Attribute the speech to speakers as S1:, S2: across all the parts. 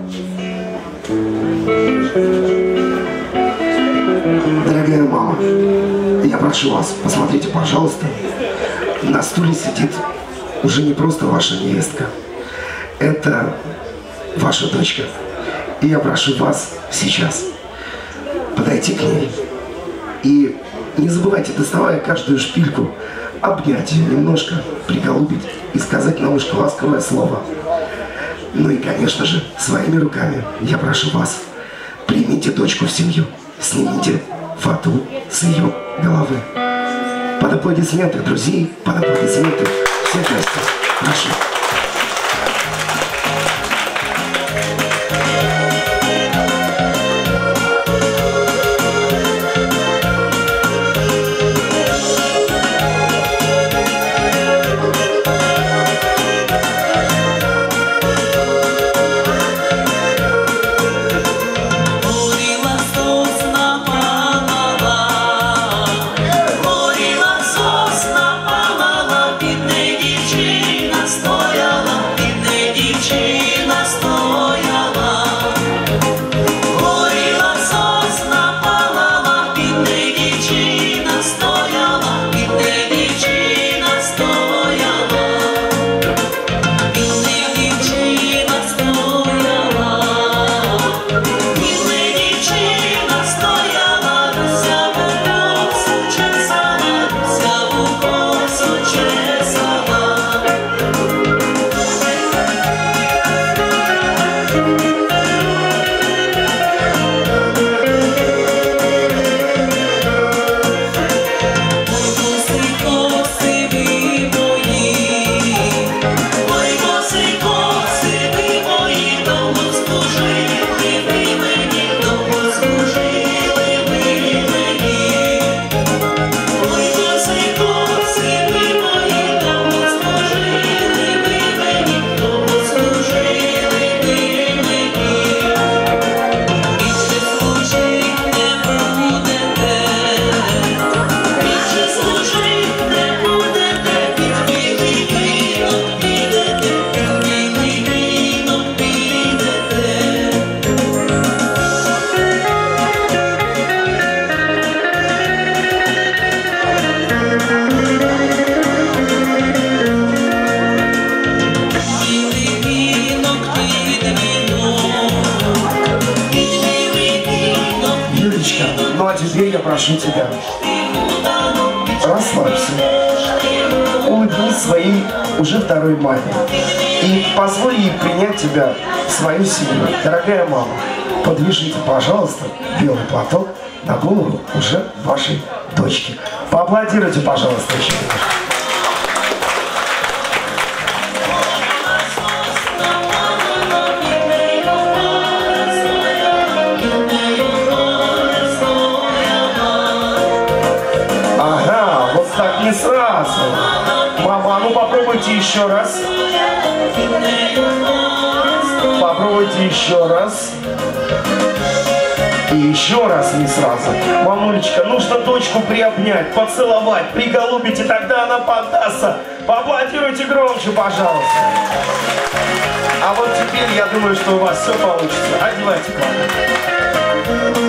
S1: Дорогая мама, я прошу вас, посмотрите, пожалуйста, на стуле сидит уже не просто ваша невестка, это ваша дочка. И я прошу вас сейчас подойти к ней и не забывайте, доставая каждую шпильку, обнять ее немножко, приголубить и сказать на ушко ласковое слово. Ну и, конечно же, своими руками я прошу вас, примите дочку в семью, снимите фату с ее головы. Под аплодисменты друзей, под аплодисменты всех гостей. Прошу. Ну а теперь я прошу тебя, расслабься, улыбнись своей уже второй маме и позволь ей принять тебя в свою семью. Дорогая мама, подвяжите, пожалуйста, белый платок на голову уже вашей дочки. Поаплодируйте, пожалуйста, еще немножко. Не сразу. Мама, ну попробуйте еще раз. Попробуйте еще раз. И еще раз не сразу. Мамулечка, нужно дочку приобнять, поцеловать, приголубить, и тогда она поддастся. Поаплодируйте громче, пожалуйста. А вот теперь я думаю, что у вас все получится. Одевайте платок.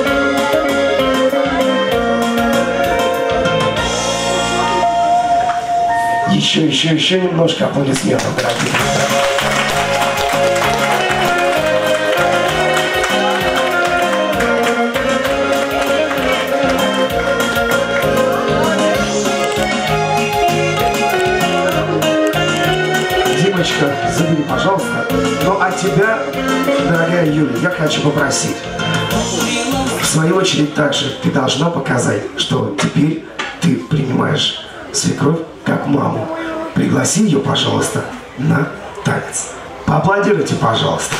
S1: Еще немножко аплодисментов, дорогие. Димочка, забери, пожалуйста. Ну а тебя, дорогая Юля, я хочу попросить. В свою очередь также ты должна показать, что теперь ты принимаешь свекровь как маму. Пригласи ее, пожалуйста, на танец. Поаплодируйте, пожалуйста.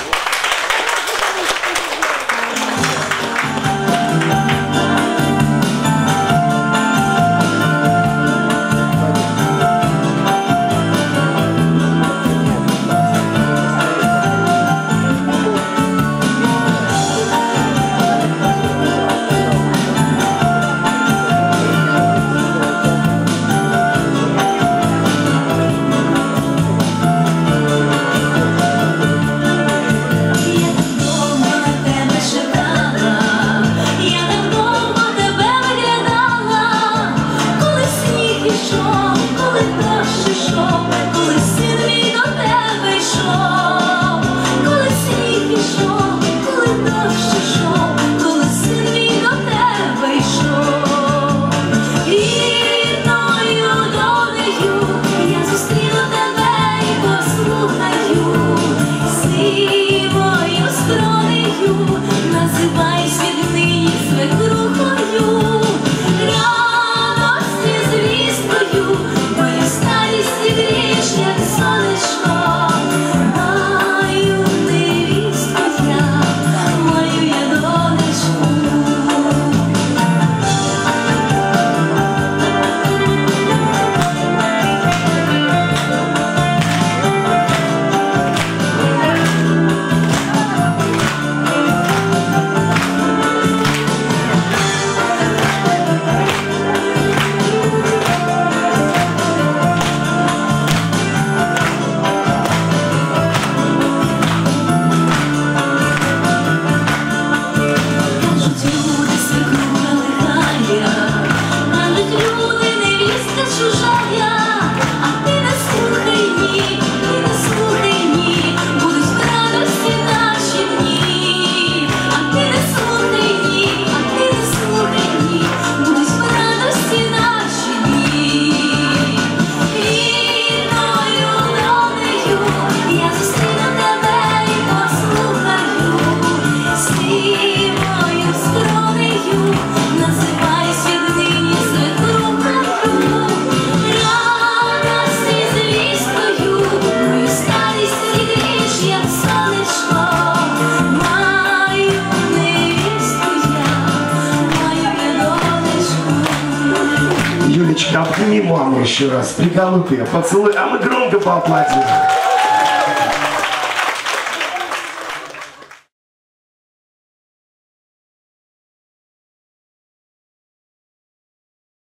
S1: Юлечка, обними маму еще раз, приколупи ее, поцелуй, а мы громко поаплодируем.